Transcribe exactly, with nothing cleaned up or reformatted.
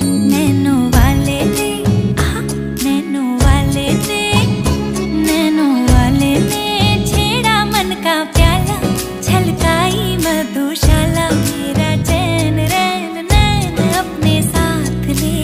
nano वाले ने, आहा, नैनो वाले ने, नैनो वाले ने छेड़ा मन का प्याला, छलकाई मधुशाला, मेरा चैन रैन नैन अपने साथ ले